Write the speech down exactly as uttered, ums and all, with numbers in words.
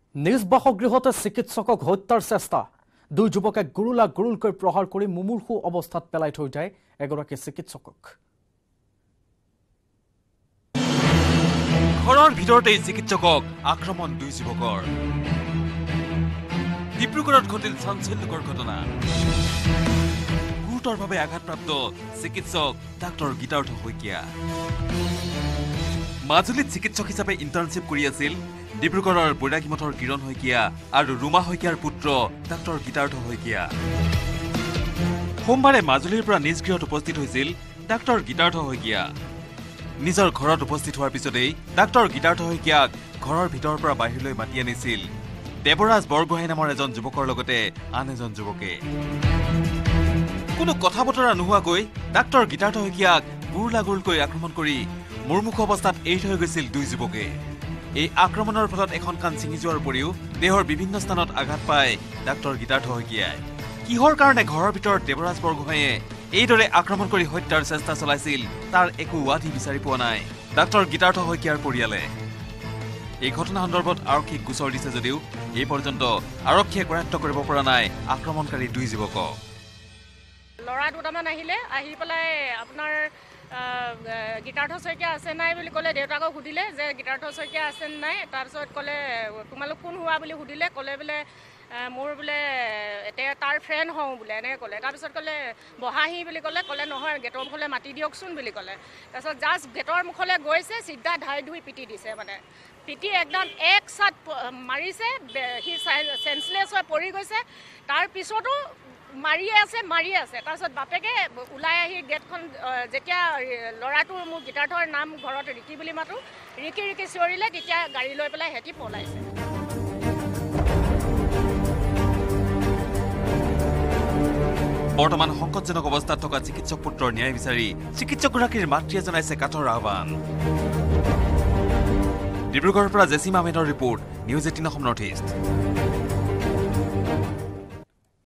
নিজ বাসগৃহতে চিকিৎসকক হত্যাৰ চেষ্টা দুই যুৱকে গুৰুলা গুৰুলকৈ প্ৰহাৰ কৰি মুমূৰ্ষু অৱস্থাত পেলাই থৈ যায় এগৰাকী চিকিৎসকক ঘৰৰ ভিতৰতে চিকিৎসকক আক্ৰমণ দুই যুৱকৰ ডিব্ৰুগড়ত ঘটিল চাঞ্চল্যকৰ ঘটনা গুৰুতৰভাৱে আঘাতপ্ৰাপ্ত চিকিৎসক ডাক্তৰ গীতাৰ্থ শইকীয়া মাজুলীত চিকিৎসক হিচাপে ইণ্টাৰ্ণশ্বিপ কৰি আছিল ডিব্ৰুগড়ৰ বৈৰাগীমঠৰ কিৰণ শইকীয়া আৰু ৰুমা শইকীয়াৰ পুত্ৰ ডাক্তৰ গীতাৰ্থ শইকীয়া সোমবাৰে মাজুলীৰ পৰা নিজ গৃহত উপস্থিত হৈছিল ডাক্তৰ গীতাৰ্থ শইকীয়া নিজৰ ঘৰত উপস্থিত হোৱাৰ পিছতেই ডাক্তৰ গীতাৰ্থ শইকীয়াক ঘৰৰ ভিতৰৰ পৰা বাহিৰলৈ মাতি আনিছিল দেৱৰাজ বৰগোহাঁই নামৰ এজন যুৱকৰ লগতে আন এজন যুৱকে কোনো কথা বতৰা নোহোৱাকৈ ডাক্তৰ গীতাৰ্থ শইকীয়াক গুৰুলাগুৰুলকৈ আক্ৰমণ কৰি মুৰ্মুখ অৱস্থাত এৰি থৈ গৈছিল দুই যুৱকে এই আক্ৰমণৰ ফলত এখন কাণ ছিঙি যোৱাৰ উপৰিও দেহৰ বিভিন্ন স্থানত আঘাত পায় ডাক্তৰ গীতাৰ্থ শইকীয়াই কিহৰ কাৰণে ঘৰৰ ভিতৰত দেৱৰাজ বৰগোহাঁয়ে এইদৰে আক্ৰমণ কৰি হত্যাৰ চেষ্টা চলাইছিল তাৰ একো ৱাধি বিচাৰি পোৱা নাই ডাক্তৰ গীতাৰ্থ শইকীয়াৰ পৰিয়ালে এই ঘটনা সন্দৰ্ভত আৰক্ষীক গোচৰ দিছে যদিও এই পৰ্যন্ত আৰক্ষীয়ে কৰায়ত্ব কৰিব পৰা নাই আক্ৰমণকাৰী দুই যুৱকক লৰা দুটামান আহিলে আহি পেলাই আপোনাৰ গীতাৰ্থ শইকীয়া আছে নাই বুলি ক'লে দেউতাকক সুধিলে যে গীতাৰ্থ শইকীয়া আছে নাই তাৰপিছত ক'লে তোমালোক কোন হোৱা বুলি সুধিলে ক'লে বোলে মোৰ বোলে এতিয়া তাৰ ফ্ৰেণ্ড হওঁ বোলে এনেকৈ ক'লে তাৰপিছত ক'লে বহাহি বুলি ক'লে ক'লে নহয় গেটৰ মুখলৈ মাতি দিয়কচোন বুলি ক'লে তাৰপিছত জাষ্ট গেটৰ মুখলৈ গৈছে চিধা ধাই ধুই পিটি দিছে মানে পিটি একদম এক চাট মাৰিছে সি চেঞ্চলেছ হৈ পৰি গৈছে তাৰপিছতো মাৰিয়ে আছে মাৰিয়ে আছে তাৰপিছত বাপেকে ওলাই আহি গেটখন যেতিয়া ল'ৰাটোৰ মোৰ গীতাৰ্থৰ নাম ঘৰত ৰিকি বুলি মাতো ৰিকি ৰিকি চিঞৰিলে তেতিয়া গাড়ী লৈ পেলাই হেঁতি পলাইছে বৰ্তমান সংকটজনক অৱস্থাত থকা চিকিৎসক পুত্ৰৰ ন্যায় বিচাৰি চিকিৎসকগৰাকীৰ মাতৃয়ে জনাইছে কাঠৰ আহ্বান ডিব্ৰুগড়ৰ পৰা জেচিম আহমেদৰ report news eighteen Assam north east